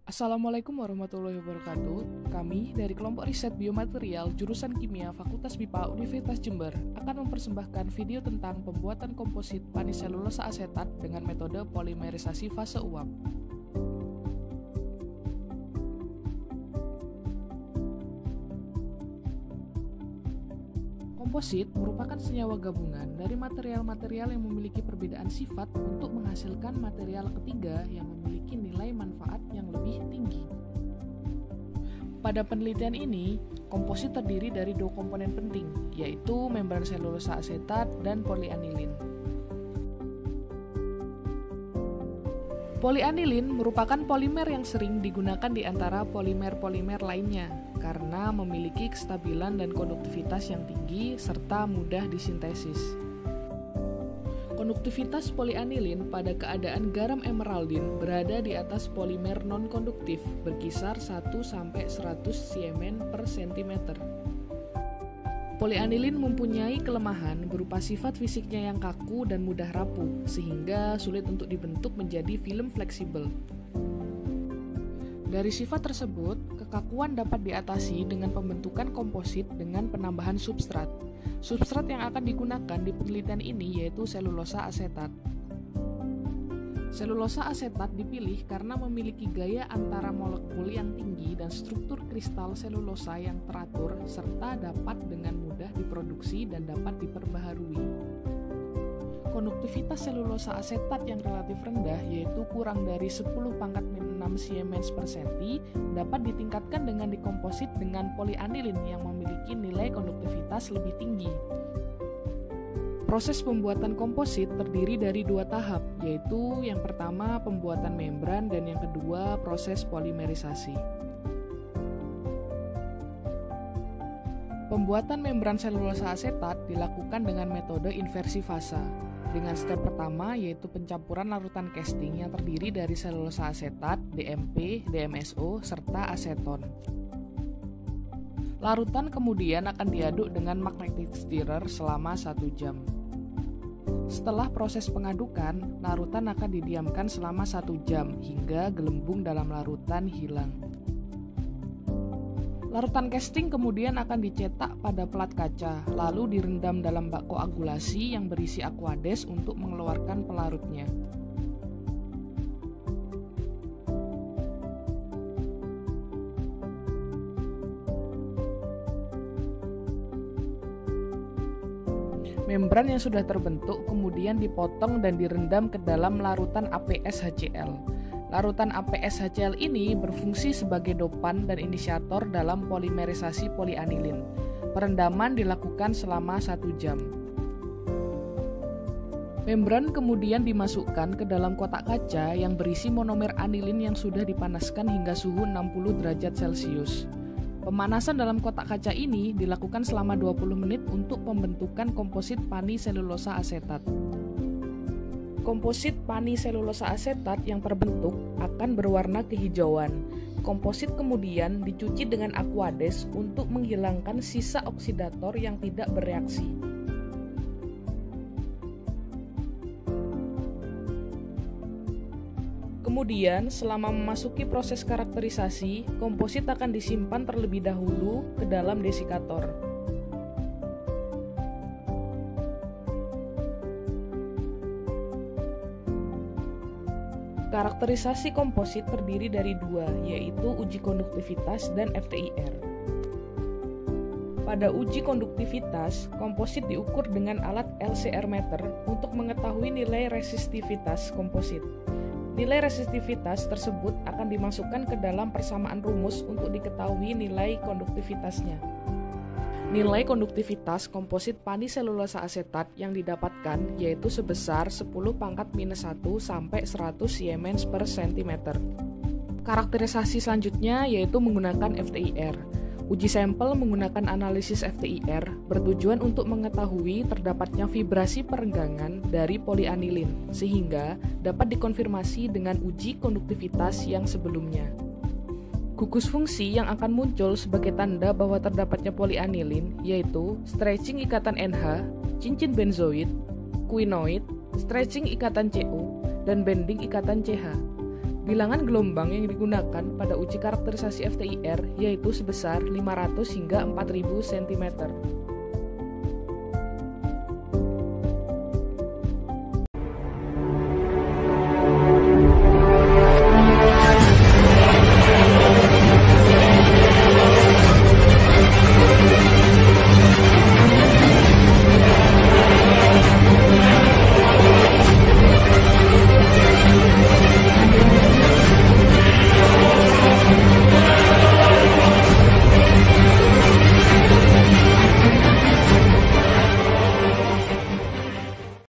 Assalamualaikum warahmatullahi wabarakatuh. Kami dari kelompok riset biomaterial jurusan Kimia Fakultas BIPA Universitas Jember akan mempersembahkan video tentang pembuatan komposit paniselulosa asetat dengan metode polimerisasi fase uap. Komposit merupakan senyawa gabungan dari material-material yang memiliki perbedaan sifat untuk menghasilkan material ketiga yang memiliki nilai manfaat yang lebih tinggi. Pada penelitian ini, komposit terdiri dari dua komponen penting, yaitu membran selulosa asetat dan polianilin. Polianilin merupakan polimer yang sering digunakan di antara polimer-polimer lainnya karena memiliki kestabilan dan konduktivitas yang tinggi serta mudah disintesis. Konduktivitas polianilin pada keadaan garam emeraldin berada di atas polimer non-konduktif berkisar 1-100 Siemens per cm. Polianilin mempunyai kelemahan berupa sifat fisiknya yang kaku dan mudah rapuh, sehingga sulit untuk dibentuk menjadi film fleksibel. Dari sifat tersebut, kekakuan dapat diatasi dengan pembentukan komposit dengan penambahan substrat. Substrat yang akan digunakan di penelitian ini yaitu selulosa asetat. Selulosa asetat dipilih karena memiliki gaya antara molekul yang tinggi dan struktur kristal selulosa yang teratur serta dapat dengan mudah diproduksi dan dapat diperbaharui. Konduktivitas selulosa asetat yang relatif rendah yaitu kurang dari 10⁻⁶ Siemens per cm dapat ditingkatkan dengan dikomposit dengan polianilin yang memiliki nilai konduktivitas lebih tinggi. Proses pembuatan komposit terdiri dari dua tahap, yaitu yang pertama pembuatan membran dan yang kedua proses polimerisasi. Pembuatan membran selulosa asetat dilakukan dengan metode inversi fasa. Dengan step pertama yaitu pencampuran larutan casting yang terdiri dari selulosa asetat, DMP, DMSO, serta aseton. Larutan kemudian akan diaduk dengan magnetic stirrer selama 1 jam. Setelah proses pengadukan, larutan akan didiamkan selama 1 jam hingga gelembung dalam larutan hilang. Larutan casting kemudian akan dicetak pada plat kaca, lalu direndam dalam bak koagulasi yang berisi aquades untuk mengeluarkan pelarutnya. Membran yang sudah terbentuk kemudian dipotong dan direndam ke dalam larutan APS-HCl. Larutan APS-HCl ini berfungsi sebagai dopan dan inisiator dalam polimerisasi polianilin. Perendaman dilakukan selama 1 jam. Membran kemudian dimasukkan ke dalam kotak kaca yang berisi monomer anilin yang sudah dipanaskan hingga suhu 60 derajat Celcius. Pemanasan dalam kotak kaca ini dilakukan selama 20 menit untuk pembentukan komposit paniselulosa asetat. Komposit paniselulosa asetat yang terbentuk akan berwarna kehijauan. Komposit kemudian dicuci dengan aquades untuk menghilangkan sisa oksidator yang tidak bereaksi. Kemudian, selama memasuki proses karakterisasi, komposit akan disimpan terlebih dahulu ke dalam desikator. Karakterisasi komposit terdiri dari dua, yaitu uji konduktivitas dan FTIR. Pada uji konduktivitas, komposit diukur dengan alat LCR meter untuk mengetahui nilai resistivitas komposit. Nilai resistivitas tersebut akan dimasukkan ke dalam persamaan rumus untuk diketahui nilai konduktivitasnya. Nilai konduktivitas komposit paniselulosa asetat yang didapatkan yaitu sebesar 10⁻⁻⁴ sampai 100 Siemens per cm. Karakterisasi selanjutnya yaitu menggunakan FTIR. Uji sampel menggunakan analisis FTIR bertujuan untuk mengetahui terdapatnya vibrasi perenggangan dari polianilin, sehingga dapat dikonfirmasi dengan uji konduktivitas yang sebelumnya. Gugus fungsi yang akan muncul sebagai tanda bahwa terdapatnya polianilin yaitu stretching ikatan NH, cincin benzoid, quinoid, stretching ikatan CO, dan bending ikatan CH. Bilangan gelombang yang digunakan pada uji karakterisasi FTIR yaitu sebesar 500 hingga 4000 cm.